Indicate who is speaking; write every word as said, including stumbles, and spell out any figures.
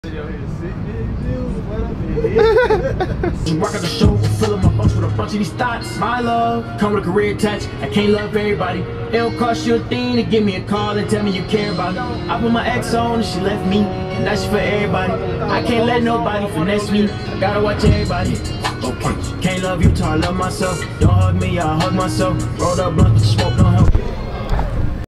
Speaker 1: Rock out the show, fill up my bunch with a bunch of these thoughts. My love, come with a career attached. I can't love everybody. It don't cost you a thing to give me a call and tell me you care about me. I put my ex on and she left me, and that's for everybody. I can't let nobody finesse me. I gotta watch everybody. Okay, can't love you till I love myself. Don't hug me, I hug myself. Rolled up blunt with the smoke, don't help.